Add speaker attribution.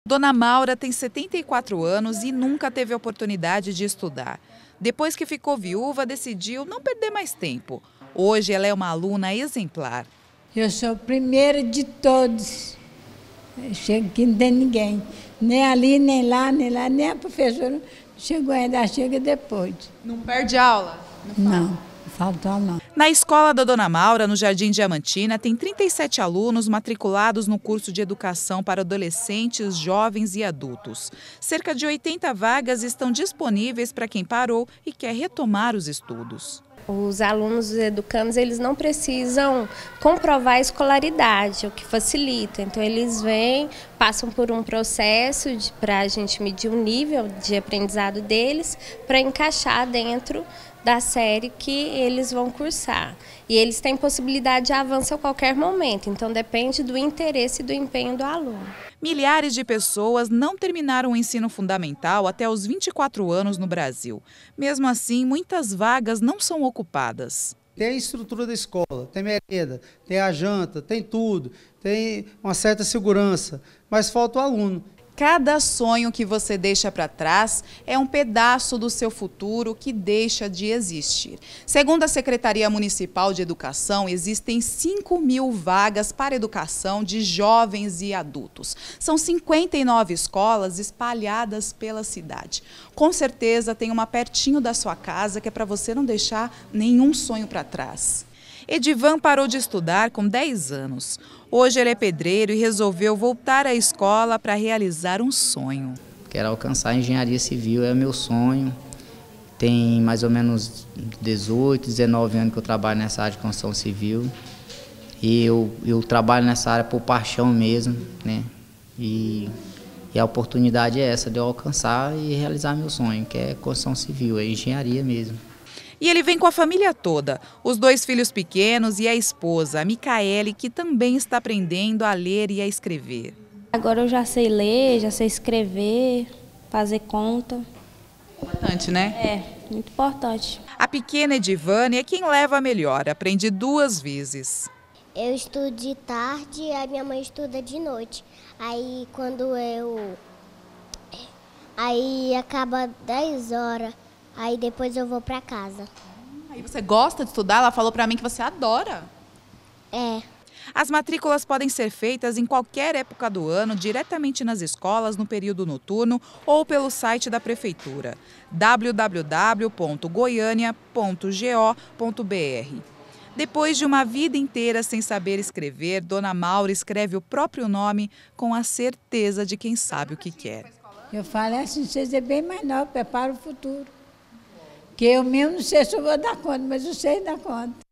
Speaker 1: Dona Maura tem 74 anos e nunca teve a oportunidade de estudar. Depois que ficou viúva, decidiu não perder mais tempo. Hoje ela é uma aluna exemplar.
Speaker 2: Eu sou a primeira de todos. Eu chego aqui, não tem ninguém. Nem ali, nem lá, nem a professora chegou ainda, chega depois.
Speaker 1: Não perde aula?
Speaker 2: Não falta aula não.
Speaker 1: Na escola da Dona Maura, no Jardim Diamantina, tem 37 alunos matriculados no curso de educação para adolescentes, jovens e adultos. Cerca de 80 vagas estão disponíveis para quem parou e quer retomar os estudos.
Speaker 3: Os alunos educandos, eles não precisam comprovar a escolaridade, o que facilita. Então, eles vêm, passam por um processo para a gente medir o nível de aprendizado deles para encaixar dentro da série que eles vão cursar. E eles têm possibilidade de avanço a qualquer momento, então depende do interesse e do empenho do aluno.
Speaker 1: Milhares de pessoas não terminaram o ensino fundamental até os 24 anos no Brasil. Mesmo assim, muitas vagas não são ocupadas.
Speaker 4: Tem a estrutura da escola, tem merenda, tem a janta, tem tudo, tem uma certa segurança, mas falta o aluno.
Speaker 1: Cada sonho que você deixa para trás é um pedaço do seu futuro que deixa de existir. Segundo a Secretaria Municipal de Educação, existem 5.000 vagas para educação de jovens e adultos. São 59 escolas espalhadas pela cidade. Com certeza tem uma pertinho da sua casa que é para você não deixar nenhum sonho para trás. Edivan parou de estudar com 10 anos. Hoje ele é pedreiro e resolveu voltar à escola para realizar um sonho.
Speaker 5: Quero alcançar a engenharia civil, é meu sonho. Tem mais ou menos 18, 19 anos que eu trabalho nessa área de construção civil. E eu trabalho nessa área por paixão mesmo, né? E a oportunidade é essa, de eu alcançar e realizar meu sonho, que é construção civil, é engenharia mesmo.
Speaker 1: E ele vem com a família toda, os 2 filhos pequenos e a esposa, a Micaele, que também está aprendendo a ler e a escrever.
Speaker 6: Agora eu já sei ler, já sei escrever, fazer conta.
Speaker 1: Importante, né?
Speaker 6: É, muito importante.
Speaker 1: A pequena Edivane é quem leva a melhor, aprende 2 vezes.
Speaker 7: Eu estudo de tarde e a minha mãe estuda de noite. Aí Aí acaba 10 horas. Aí depois eu vou para casa.
Speaker 1: Aí você gosta de estudar? Ela falou para mim que você adora.
Speaker 7: É.
Speaker 1: As matrículas podem ser feitas em qualquer época do ano, diretamente nas escolas, no período noturno ou pelo site da Prefeitura, www.goiania.go.br. Depois de uma vida inteira sem saber escrever, Dona Maura escreve o próprio nome com a certeza de quem sabe o que quer.
Speaker 2: Eu falo assim, vocês é bem mais novo, prepara o futuro. Que eu mesmo não sei se eu vou dar conta, mas eu sei dar conta.